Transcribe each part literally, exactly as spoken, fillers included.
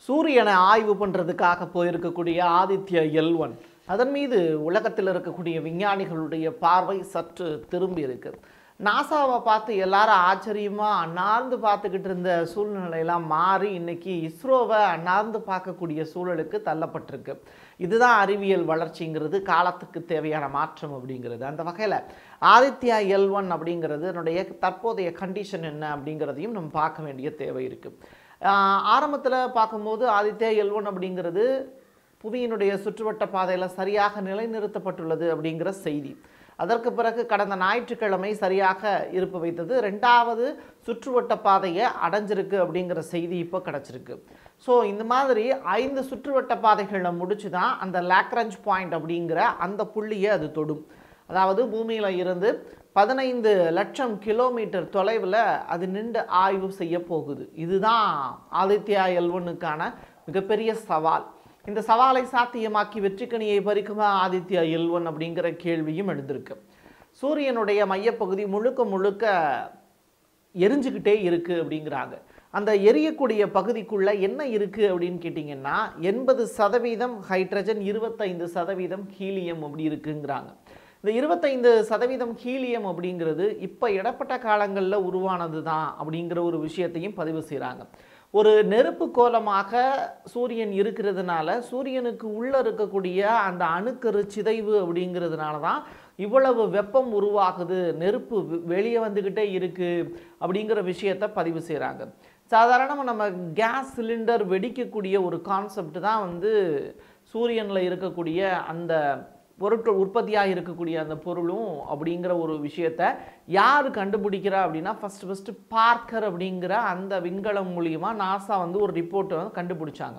சூரியனை ஆய்வு பண்ணுறதுக்காக போயிருக்கக்கூடிய ஆதித்யா எல் ஒன் அதன் மீது உலகத்தில் இருக்கக்கூடிய விஞ்ஞானிகளுடைய பார்வை சற்று திரும்பி இருக்கு. நாசாவை பார்த்து எல்லாரும் ஆச்சரியமாக அண்ணார்ந்து பார்த்துக்கிட்டு இருந்த சூழ்நிலையெல்லாம் மாறி இன்னைக்கு இஸ்ரோவை அண்ணார்ந்து பார்க்கக்கூடிய சூழலுக்கு தள்ளப்பட்டிருக்கு. இதுதான் அறிவியல் வளர்ச்சிங்கிறது, காலத்துக்கு தேவையான மாற்றம் அப்படிங்கிறது. அந்த வகையில் ஆதித்யா எல் ஒன் அப்படிங்கிறது என்னுடைய தற்போதைய கண்டிஷன் என்ன அப்படிங்கிறதையும் நம்ம பார்க்க வேண்டிய தேவை இருக்குது. ஆரம்பத்தில் பார்க்கும்போது ஆதித்யா எல் ஒன் அப்படிங்கிறது புவியினுடைய சுற்றுவட்ட பாதையில் சரியாக நிலைநிறுத்தப்பட்டுள்ளது அப்படிங்கிற செய்தி. அதற்கு பிறகு கடந்த ஞாயிற்றுக்கிழமை சரியாக இருப்பு வைத்தது ரெண்டாவது சுற்றுவட்ட பாதையை அடைஞ்சிருக்கு அப்படிங்கிற செய்தி இப்போ கிடச்சிருக்கு. ஸோ இந்த மாதிரி ஐந்து சுற்றுவட்ட பாதைகளை முடிச்சு தான் அந்த லாக்ரஞ்ச் பாயிண்ட் அப்படிங்கிற அந்த புள்ளியை அது தொடும். அதாவது பூமியில் இருந்து பதினைந்து லட்சம் கிலோமீட்டர் தொலைவில் அது நின்று ஆய்வு செய்ய போகுது. இதுதான் ஆதித்யா எல் ஒன்னுக்கான மிகப்பெரிய சவால். இந்த சவாலை சாத்தியமாக்கி வெற்றிக்கனியை பறிக்குமா ஆதித்யா எல் ஒன் அப்படிங்கிற கேள்வியும் எழுந்திருக்கு. சூரியனுடைய மையப்பகுதி முழுக்க முழுக்க எரிஞ்சுக்கிட்டே இருக்கு அப்படிங்கிறாங்க. அந்த எரியக்கூடிய பகுதிக்குள்ள என்ன இருக்கு அப்படின்னு கேட்டிங்கன்னா எண்பது சதவீதம் ஹைட்ரஜன், இருபத்தைந்து சதவீதம் ஹீலியம் அப்படி இருக்குங்கிறாங்க. இந்த இருபத்தைந்து சதவீதம் ஹீலியம் அப்படிங்கிறது இப்போ இடப்பட்ட காலங்களில் உருவானது தான் அப்படிங்கிற ஒரு விஷயத்தையும் பதிவு செய்கிறாங்க. ஒரு நெருப்பு கோலமாக சூரியன் இருக்கிறதுனால சூரியனுக்கு உள்ளே இருக்கக்கூடிய அந்த அணுக்கரு சிதைவு அப்படிங்கிறதுனால தான் இவ்வளவு வெப்பம் உருவாகுது, நெருப்பு வெளியே வந்துக்கிட்டே இருக்குது அப்படிங்கிற விஷயத்தை பதிவு செய்கிறாங்க. சாதாரணமாக நம்ம கேஸ் சிலிண்டர் வெடிக்கக்கூடிய ஒரு கான்செப்ட் தான் வந்து சூரியனில் இருக்கக்கூடிய அந்த பொருட்கள் உற்பத்தியாக இருக்கக்கூடிய அந்த பொருளும் அப்படிங்கிற ஒரு விஷயத்தை யார் கண்டுபிடிக்கிறா அப்படின்னா ஃபஸ்ட்டு ஃபஸ்ட்டு பார்க்கர் அப்படிங்கிற அந்த விண்கலம் மூலியமாக நாசா வந்து ஒரு ரிப்போர்ட்டை வந்து கண்டுபிடிச்சாங்க.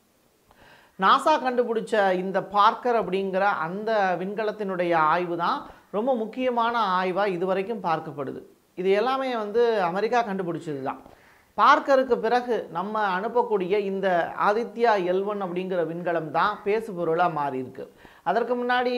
நாசா கண்டுபிடிச்ச இந்த பார்க்கர் அப்படிங்கிற அந்த விண்கலத்தினுடைய ஆய்வு தான் ரொம்ப முக்கியமான ஆய்வாக இதுவரைக்கும் பார்க்கப்படுது. இது எல்லாமே வந்து அமெரிக்கா கண்டுபிடிச்சது தான். பார்க்கருக்கு பிறகு நம்ம அனுப்பக்கூடிய இந்த ஆதித்யா எல் ஒன் அப்படிங்கிற விண்கலம் தான் பேசு பொருளாக மாறி இருக்கு. அதற்கு முன்னாடி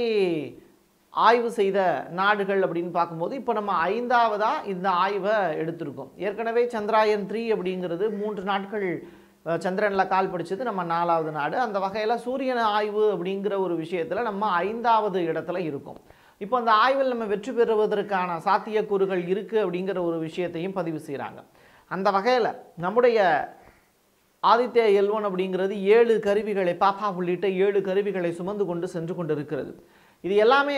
ஆய்வு செய்த நாடுகள் அப்படின்னு பார்க்கும்போது இப்போ நம்ம ஐந்தாவதாக இந்த ஆய்வை எடுத்திருக்கோம். ஏற்கனவே சந்திராயன் த்ரீ அப்படிங்கிறது மூன்று நாட்கள் சந்திரனில் கால் படித்தது நம்ம நாலாவது நாடு. அந்த வகையில் சூரியன் ஆய்வு அப்படிங்கிற ஒரு விஷயத்தில் நம்ம ஐந்தாவது இடத்துல இருக்கோம். இப்போ அந்த ஆய்வில் நம்ம வெற்றி பெறுவதற்கான சாத்தியக்கூறுகள் இருக்குது அப்படிங்கிற ஒரு விஷயத்தையும் பதிவு செய்கிறாங்க. அந்த வகையில் நம்முடைய ஆதித்யா எல் ஒன் அப்படிங்கிறது ஏழு கருவிகளை பாப்பா உள்ளிட்ட ஏழு கருவிகளை சுமந்து கொண்டு சென்று கொண்டு இருக்கிறது. இது எல்லாமே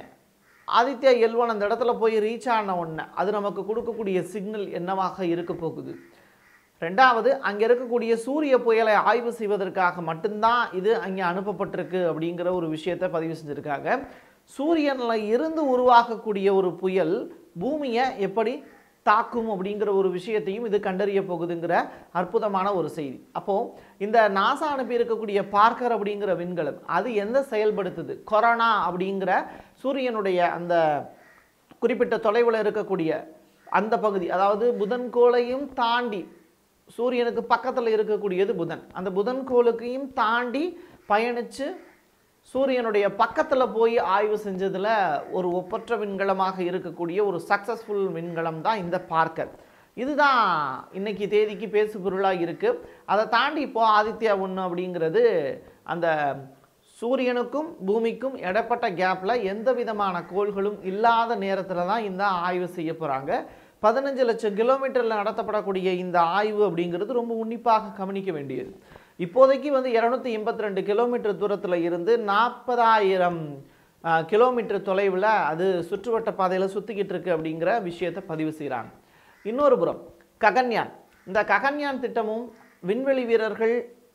ஆதித்யா எல் ஒன் அந்த இடத்துல போய் ரீச் ஆன ஒன்று அது நமக்கு கொடுக்கக்கூடிய சிக்னல் என்னவாக இருக்க போகுது. ரெண்டாவது, அங்கே இருக்கக்கூடிய சூரிய புயலை ஆய்வு செய்வதற்காக மட்டும்தான் இது அங்கே அனுப்பப்பட்டிருக்கு அப்படிங்கிற ஒரு விஷயத்தை பதிவு செஞ்சுருக்காங்க. சூரியனில் இருந்து உருவாகக்கூடிய ஒரு புயல் பூமியை எப்படி தாக்கும் அப்படிங்கிற ஒரு விஷயத்தையும் இது கண்டறிய போகுதுங்கிற அற்புதமான ஒரு செய்தி. அப்போது இந்த நாசா அனுப்பி இருக்கக்கூடிய பார்க்கர் அப்படிங்கிற விண்கலம் அது எந்த செயல்படுத்துது, கொரோனா அப்படிங்கிற சூரியனுடைய அந்த குறிப்பிட்ட தொலைவில் இருக்கக்கூடிய அந்த பகுதி, அதாவது புதன் கோளையும் தாண்டி சூரியனுக்கு பக்கத்தில் இருக்கக்கூடியது புதன், அந்த புதன் கோளுக்கையும் தாண்டி பயணித்து சூரியனுடைய பக்கத்தில் போய் ஆய்வு செஞ்சதில் ஒரு ஒப்பற்ற விண்கலமாக இருக்கக்கூடிய ஒரு சக்ஸஸ்ஃபுல் விண்கலம் தான் இந்த பார்க்கர். இதுதான் இன்னைக்கு தேதிக்கு பேசு பொருளாக இருக்குது. அதை தாண்டி இப்போது ஆதித்யா ஒன்று அப்படிங்கிறது அந்த சூரியனுக்கும் பூமிக்கும் இடப்பட்ட கேப்பில் எந்த விதமான கோள்களும் இல்லாத நேரத்தில் தான் இந்த ஆய்வு செய்ய போகிறாங்க. பதினஞ்சு லட்சம் கிலோமீட்டரில் நடத்தப்படக்கூடிய இந்த ஆய்வு அப்படிங்கிறது ரொம்ப உன்னிப்பாக கவனிக்க வேண்டியது. இப்போதைக்கு வந்து இரநூத்தி எண்பத்தி ரெண்டு கிலோமீட்டர் தூரத்தில் இருந்து நாற்பதாயிரம் கிலோமீட்டர் தொலைவில் அது சுற்றுவட்ட பாதையில் சுற்றிக்கிட்டு இருக்கு அப்படிங்கிற விஷயத்தை பதிவு செய்கிறாங்க. இன்னொரு புறம் ககன்யான், இந்த ககன்யான் திட்டமும் விண்வெளி வீரர்கள்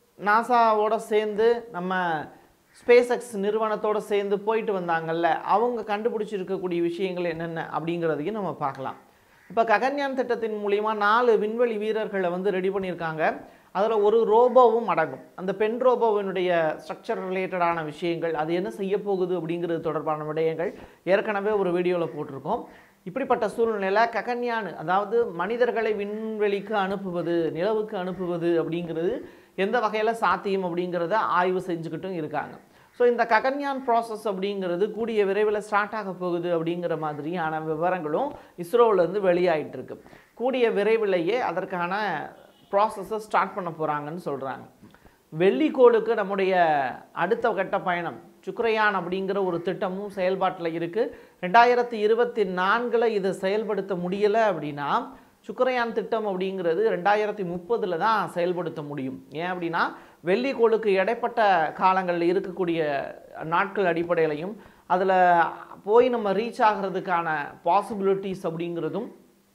நாசாவோட சேர்ந்து நம்ம ஸ்பேஸ் எக்ஸ் நிறுவனத்தோடு சேர்ந்து போயிட்டு வந்தாங்கல்ல, அவங்க கண்டுபிடிச்சிருக்கக்கூடிய விஷயங்கள் என்னென்ன அப்படிங்கிறதையும் நம்ம பார்க்கலாம். இப்போ ககன்யான் திட்டத்தின் மூலிமா நாலு விண்வெளி வீரர்களை வந்து ரெடி பண்ணியிருக்காங்க. அதில் ஒரு ரோபோவும் அடங்கும். அந்த பெண் ரோபோவினுடைய ஸ்ட்ரக்சர் ரிலேட்டடான விஷயங்கள், அது என்ன செய்ய போகுது அப்படிங்கிறது தொடர்பான விடயங்கள் ஏற்கனவே ஒரு வீடியோவில் போட்டிருக்கோம். இப்படிப்பட்ட சூழ்நிலையில் ககன்யான், அதாவது மனிதர்களை விண்வெளிக்கு அனுப்புவது, நிலவுக்கு அனுப்புவது அப்படிங்கிறது எந்த வகையில் சாத்தியம் அப்படிங்கிறத ஆய்வு செஞ்சுக்கிட்டும் இருக்காங்க. ஸோ இந்த ககன்யான் ப்ராசஸ் அப்படிங்கிறது கூடிய விரைவில் ஸ்டார்ட் ஆக போகுது அப்படிங்கிற மாதிரியான விவரங்களும் இஸ்ரோவிலேருந்து வெளியாகிட்டு இருக்கு. கூடிய விரைவிலேயே அதற்கான ப்ராசஸை ஸ்டார்ட் பண்ண போகிறாங்கன்னு சொல்கிறாங்க. வெள்ளிக்கோளுக்கு நம்முடைய அடுத்த கட்ட பயணம் சுக்ரயான் அப்படிங்கிற ஒரு திட்டமும் செயல்பாட்டில் இருக்குது. ரெண்டாயிரத்தி இருபத்தி நான்கில் இதை செயல்படுத்த முடியலை அப்படின்னா சுக்ரயான் திட்டம் அப்படிங்கிறது ரெண்டாயிரத்தி முப்பதில் தான் செயல்படுத்த முடியும். ஏன் அப்படின்னா வெள்ளிக்கோளுக்கு இடைப்பட்ட காலங்களில் இருக்கக்கூடிய நாட்கள் அடிப்படையிலையும் அதில் போய் நம்ம ரீச் ஆகிறதுக்கான பாசிபிலிட்டிஸ் அப்படிங்கிறதும்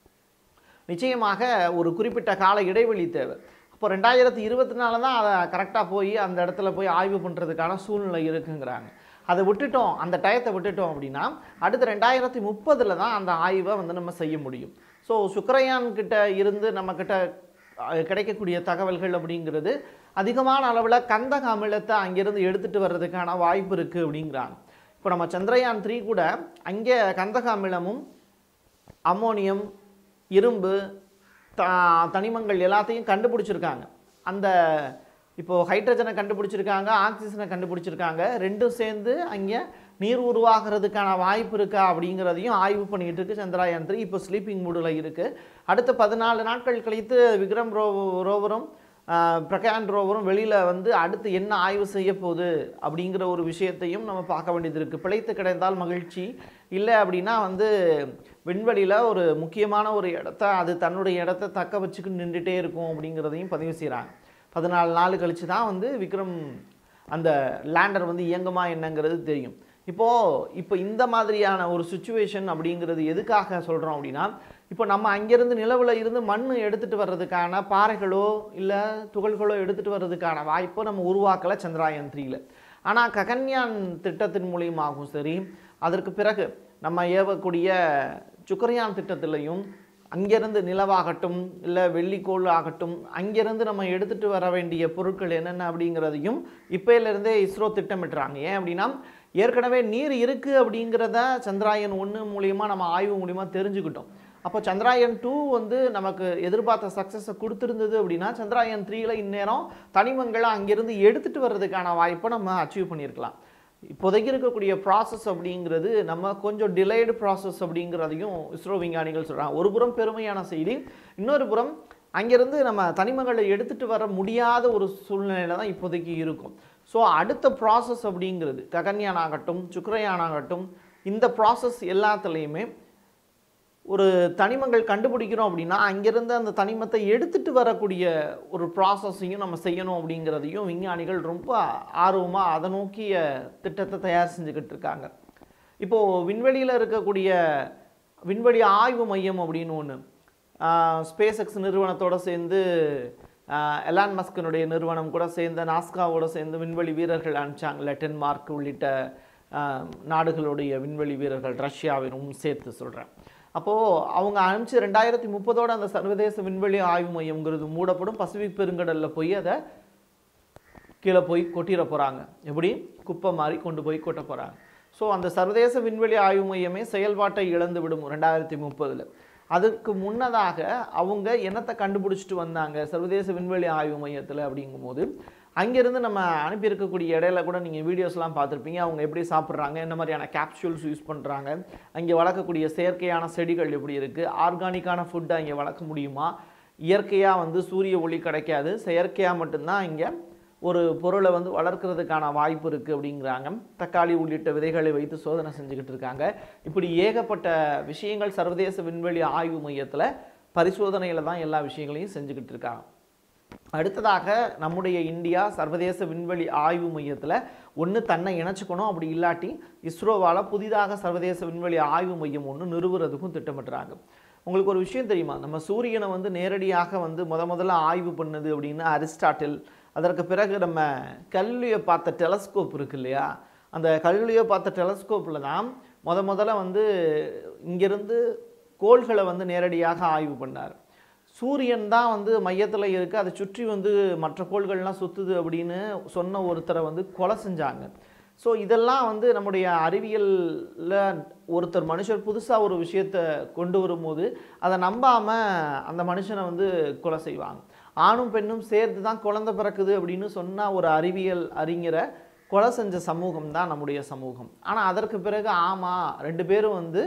நிச்சயமாக ஒரு குறிப்பிட்ட கால இடைவெளி தேவை. இப்போ ரெண்டாயிரத்தி இருபத்தி நாலு தான் அதை கரெக்டாக போய் அந்த இடத்துல போய் ஆய்வு பண்ணுறதுக்கான சூழ்நிலை இருக்குங்கிறாங்க. அதை விட்டுட்டோம், அந்த டயத்தை விட்டுட்டோம் அப்படின்னா அடுத்து ரெண்டாயிரத்தி முப்பதில் தான் அந்த ஆய்வை வந்து நம்ம செய்ய முடியும். ஸோ சுக்ரயான் கிட்ட இருந்து நம்மக்கிட்ட கிடைக்கக்கூடிய தகவல்கள் அப்படிங்கிறது அதிகமான அளவில் கந்தக அமிலத்தை அங்கேருந்து எடுத்துகிட்டு வர்றதுக்கான வாய்ப்பு இருக்குது அப்படிங்கிறாங்க. இப்போ நம்ம சந்திரயான் த்ரீ கூட அங்கே கந்தக அமிலமும் அம்மோனியம் இரும்பு த தனிமங்கள் எல்லாத்தையும் கண்டுபிடிச்சிருக்காங்க. அந்த இப்போது ஹைட்ரஜனை கண்டுபிடிச்சிருக்காங்க, ஆக்சிஜனை கண்டுபிடிச்சிருக்காங்க. ரெண்டும் சேர்ந்து அங்கே நீர் உருவாகிறதுக்கான வாய்ப்பு இருக்கா அப்படிங்கிறதையும் ஆய்வு பண்ணிகிட்டு இருக்குது சந்திரயான் த்ரீ. இப்போ ஸ்லீப்பிங் மூடில் இருக்குது. அடுத்த பதினாலு நாட்கள் கழித்து விக்ரம் ரோ ரோவரும் பிரகாண்ட் ரோவரும் வெளியில் வந்து அடுத்து என்ன ஆய்வு செய்ய போகுது அப்படிங்கிற ஒரு விஷயத்தையும் நம்ம பார்க்க வேண்டியது இருக்குது. பிழைத்து கிடைந்தால் மகிழ்ச்சி, இல்லை அப்படின்னா வந்து விண்வெளியில் ஒரு முக்கியமான ஒரு இடத்த அது தன்னுடைய இடத்த தக்க வச்சுக்கிட்டு நின்றுட்டே இருக்கும் அப்படிங்கிறதையும் பதிவு செய்கிறாங்க. பதினாலு நாள் கழித்து தான் வந்து விக்ரம் அந்த லேண்டர் வந்து இயங்குமா என்னங்கிறது தெரியும். இப்போது இப்போ இந்த மாதிரியான ஒரு சுச்சுவேஷன் அப்படிங்கிறது எதுக்காக சொல்கிறோம் அப்படின்னா, இப்போ நம்ம அங்கேருந்து நிலவில் இருந்து மண் எடுத்துகிட்டு வர்றதுக்கான பாறைகளோ இல்லை துகள்களோ எடுத்துகிட்டு வர்றதுக்கான வாய்ப்போ நம்ம உருவாக்கலை சந்திரயான் த்ரீயில். ஆனால் ககன்யான் திட்டத்தின் மூலியமாகவும் சரி, அதற்கு பிறகு நம்ம ஏவக்கூடிய சுக்ரயான் திட்டத்திலையும் அங்கேருந்து நிலவாகட்டும் இல்லை வெள்ளிக்கோள் ஆகட்டும் அங்கேருந்து நம்ம எடுத்துகிட்டு வர வேண்டிய பொருட்கள் என்னென்ன அப்படிங்கிறதையும் இப்போலேருந்தே இஸ்ரோ திட்டமிட்டுறாங்க. ஏன் அப்படின்னா ஏற்கனவே நீர் இருக்குது அப்படிங்கிறத சந்திரயான் ஒன்று மூலிமா நம்ம ஆய்வு மூலிமா தெரிஞ்சுக்கிட்டோம். அப்போ சந்திரயான் டூ வந்து நமக்கு எதிர்பார்த்த சக்ஸஸை கொடுத்துருந்தது அப்படின்னா சந்திரயான் த்ரீயில் இந்நேரம் தனிமங்களை அங்கேருந்து எடுத்துகிட்டு வர்றதுக்கான வாய்ப்பை நம்ம அச்சீவ் பண்ணியிருக்கலாம். இப்போதைக்கு இருக்கக்கூடிய ப்ராசஸ் அப்படிங்கிறது நம்ம கொஞ்சம் டிலேடு ப்ராசஸ் அப்படிங்கிறதையும் இஸ்ரோ விஞ்ஞானிகள் சொல்கிறாங்க. ஒரு புறம் பெருமையான செய்தி, இன்னொரு புறம் அங்கேருந்து நம்ம தனிமங்களை எடுத்துகிட்டு வர முடியாத ஒரு சூழ்நிலையில் தான் இப்போதைக்கு இருக்கும். ஸோ அடுத்த ப்ராசஸ் அப்படிங்கிறது ககன்யான் ஆகட்டும் சுக்ரயான் ஆகட்டும் இந்த ப்ராசஸ் எல்லாத்துலேயுமே ஒரு தனிமங்கள் கண்டுபிடிக்கிறோம் அப்படின்னா அங்கேருந்து அந்த தனிமத்தை எடுத்துகிட்டு வரக்கூடிய ஒரு ப்ராசஸையும் நம்ம செய்யணும் அப்படிங்கிறதையும் விஞ்ஞானிகள் ரொம்ப ஆர்வமாக அதை நோக்கிய திட்டத்தை தயார் செஞ்சுக்கிட்டு இருக்காங்க. இப்போது விண்வெளியில் இருக்கக்கூடிய விண்வெளி ஆய்வு மையம் அப்படின்னு ஒன்று ஸ்பேஸ் எக்ஸ் நிறுவனத்தோடு சேர்ந்து எலான் மஸ்கினுடைய நிறுவனம் கூட சேர்ந்து நாஸ்காவோடு சேர்ந்து விண்வெளி வீரர்கள் அனுப்பிச்சாங்கல்ல, டென்மார்க் உள்ளிட்ட நாடுகளுடைய விண்வெளி வீரர்கள், ரஷ்யாவினும் சேர்த்து சொல்கிறேன். அப்போது அவங்க அனுப்பிச்சு ரெண்டாயிரத்தி முப்பதோடு அந்த சர்வதேச விண்வெளி ஆய்வு மையம்ங்கிறது மூடப்படும். பசிபிக் பெருங்கடலில் போய் அதை கீழே போய் கொட்டிட போகிறாங்க. எப்படி குப்பை மாதிரி கொண்டு போய் கொட்ட போகிறாங்க. ஸோ அந்த சர்வதேச விண்வெளி ஆய்வு மையமே செயல்பாட்டை இழந்து விடும் ரெண்டாயிரத்தி முப்பதில். அதுக்கு முன்னதாக அவங்க என்னத்தை கண்டுபிடிச்சிட்டு வந்தாங்க சர்வதேச விண்வெளி ஆய்வு மையத்தில் அப்படிங்கும்போது அங்கேருந்து நம்ம அனுப்பியிருக்கக்கூடிய இடையில கூட நீங்கள் வீடியோஸ்லாம் பார்த்துருப்பீங்க. அவங்க எப்படி சாப்பிட்றாங்க, என்ன மாதிரியான கேப்சூல்ஸ் யூஸ் பண்ணுறாங்க, அங்கே வளர்க்கக்கூடிய செயற்கையான செடிகள் எப்படி இருக்குது, ஆர்கானிக்கான ஃபுட்டை அங்கே வளர்க்க முடியுமா, இயற்கையாக வந்து சூரிய ஒளி கிடைக்காது, செயற்கையாக மட்டும்தான் இங்கே ஒரு பொருளை வந்து வளர்க்குறதுக்கான வாய்ப்பு இருக்குது அப்படிங்கிறாங்க. தக்காளி உள்ளிட்ட விதைகளை வைத்து சோதனை செஞ்சுக்கிட்டு இருக்காங்க. இப்படி ஏகப்பட்ட விஷயங்கள் சர்வதேச விண்வெளி ஆய்வு மையத்தில் பரிசோதனையில் தான் எல்லா விஷயங்களையும் செஞ்சுக்கிட்டு இருக்காங்க. அடுத்ததாக நம்முடைய இந்தியா சர்வதேச விண்வெளி ஆய்வு மையத்தில் ஒன்று தன்னை இணைச்சிக்கணும், அப்படி இல்லாட்டி இஸ்ரோவால் புதிதாக சர்வதேச விண்வெளி ஆய்வு மையம் ஒன்று நிறுவுறதுக்கும் திட்டமிட்டுறாங்க. உங்களுக்கு ஒரு விஷயம் தெரியுமா, நம்ம சூரியனை வந்து நேரடியாக வந்து முத முதல்ல ஆய்வு பண்ணுது அப்படின்னு அரிஸ்டாட்டில், அதற்கு பிறகு நம்ம கல்லியை பார்த்த டெலஸ்கோப் இருக்கு இல்லையா, அந்த கல்லியை பார்த்த டெலஸ்கோப்பில் தான் முத முதல்ல வந்து இங்கேருந்து கோள்களை வந்து நேரடியாக ஆய்வு பண்ணார். சூரியன் தான் வந்து மையத்தில் இருக்குது, அதை சுற்றி வந்து மற்ற கோள்கள்லாம் சுற்றுது அப்படின்னு சொன்ன ஒருத்தரை வந்து கொலை செஞ்சாங்க. ஸோ இதெல்லாம் வந்து நம்முடைய அறிவியலில் ஒருத்தர் மனுஷர் புதுசாக ஒரு விஷயத்தை கொண்டு வரும்போது அதை நம்பாமல் அந்த மனுஷனை வந்து கொலை செய்வாங்க. ஆணும் பெண்ணும் சேர்த்து தான் குழந்தை பிறக்குது அப்படின்னு சொன்னால் ஒரு அறிவியல் அறிஞரை கொலை செஞ்ச சமூகம் தான் நம்முடைய சமூகம். ஆனால் அதற்கு பிறகு ஆமாம் ரெண்டு பேரும் வந்து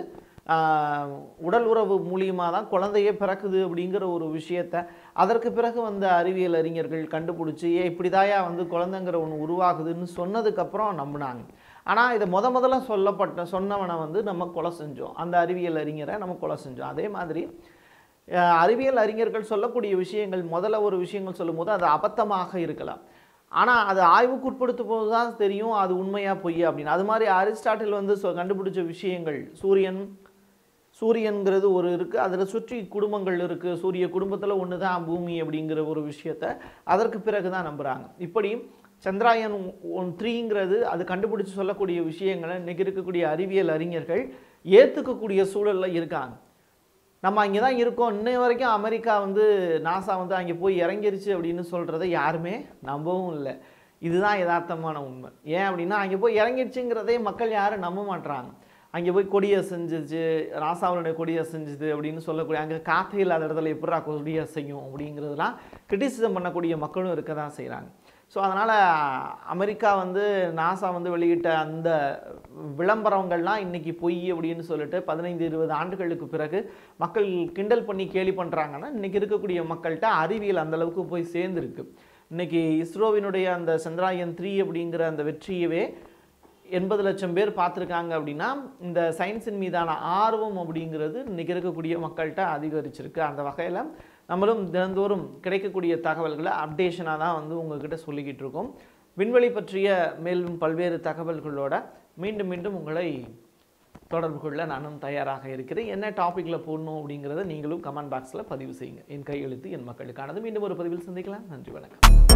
உடல் உறவு மூலியமாக தான் குழந்தையே பிறக்குது அப்படிங்கிற ஒரு விஷயத்தை அதற்கு பிறகு வந்த அறிவியல் அறிஞர்கள் கண்டுபிடிச்சி ஏ இப்படிதாயா வந்து குழந்தைங்கிற ஒன்று உருவாகுதுன்னு சொன்னதுக்கப்புறம் நம்பினாங்க. ஆனால் இதை முத முதல்ல சொல்லப்பட்ட சொன்னவனை வந்து நம்ம கொலை செஞ்சோம், அந்த அறிவியல் அறிஞரை நம்ம கொலை செஞ்சோம். அதே மாதிரி அறிவியல் அறிஞர்கள் சொல்லக்கூடிய விஷயங்கள் முதல்ல ஒரு விஷயங்கள் சொல்லும்போது அது அபத்தமாக இருக்கலாம், ஆனால் அது ஆய்வுக்கு உட்படுத்தும் போது தான் தெரியும் அது உண்மையாக பொய்யா அப்படின்னு. அது மாதிரி அரிஸ்டாட்டில் வந்து சொ கண்டுபிடிச்ச விஷயங்கள் சூரியன் சூரியன்கிறது ஒரு இருக்குது, அதில் சுற்றி குடும்பங்கள் இருக்குது, சூரிய குடும்பத்தில் ஒன்று தான் பூமி அப்படிங்கிற ஒரு விஷயத்தை அதற்கு பிறகு தான் நம்புகிறாங்க. இப்படி சந்திராயன் ஒன் த்ரீங்கிறது அது கண்டுபிடிச்சி சொல்லக்கூடிய விஷயங்களை இன்றைக்கி இருக்கக்கூடிய அறிவியல் அறிஞர்கள் ஏற்றுக்கக்கூடிய சூழலில் இருக்காங்க. நம்ம அங்கே தான் இருக்கோம், இன்னை வரைக்கும் அமெரிக்கா வந்து நாசா வந்து அங்கே போய் இறங்கிருச்சு அப்படின்னு சொல்கிறத யாருமே நம்பவும் இல்லை. இதுதான் யதார்த்தமான உண்மை. ஏன் அப்படின்னா அங்கே போய் இறங்கிடுச்சுங்கிறதே மக்கள் யாரும் நம்ப மாட்டுறாங்க. அங்கே போய் கொடியை செஞ்சிச்சு, நாசாவுடைய கொடியை செஞ்சுது அப்படின்னு சொல்லக்கூடிய, அங்கே காற்றே இல்லாத இடத்துல எப்படா கொடியை செய்யும் அப்படிங்கிறதுலாம் கிரிட்டிசிசம் பண்ணக்கூடிய மக்களும் இருக்க தான் செய்கிறாங்க. ஸோ அதனால் அமெரிக்கா வந்து நாசா வந்து வெளியிட்ட அந்த விளம்பரங்கள்லாம் இன்றைக்கி பொய் அப்படின்னு சொல்லிட்டு பதினைந்து இருபது ஆண்டுகளுக்கு பிறகு மக்கள் கிண்டல் பண்ணி கேலி பண்ணுறாங்கன்னா இன்றைக்கி இருக்கக்கூடிய மக்கள்கிட்ட அறிவியல் அந்தளவுக்கு போய் சேர்ந்துருக்கு. இன்றைக்கி இஸ்ரோவினுடைய அந்த சந்திராயன் த்ரீ அப்படிங்கிற அந்த வெற்றியவே எண்பது லட்சம் பேர் பார்த்துருக்காங்க அப்படின்னா இந்த சயின்ஸின் மீதான ஆர்வம் அப்படிங்கிறது இன்றைக்கி இருக்கக்கூடிய மக்கள்கிட்ட அதிகரிச்சிருக்கு. அந்த வகையில் நம்மளும் தினந்தோறும் கிடைக்கக்கூடிய தகவல்களை அப்டேஷனாக தான் வந்து உங்கள்கிட்ட சொல்லிக்கிட்டு இருக்கோம். விண்வெளி பற்றிய மேலும் பல்வேறு தகவல்களோட மீண்டும் மீண்டும் உங்களை தொடர்பு கொள்ள நானும் தயாராக இருக்கிறேன். என்ன டாப்பிக்கில் போடணும் அப்படிங்கிறத நீங்களும் கமெண்ட் பாக்ஸில் பதிவு செய்யுங்க. என் கையெழுத்து என் மக்களுக்கானது. மீண்டும் ஒரு பதிவில் சந்திக்கலாம். நன்றி, வணக்கம்.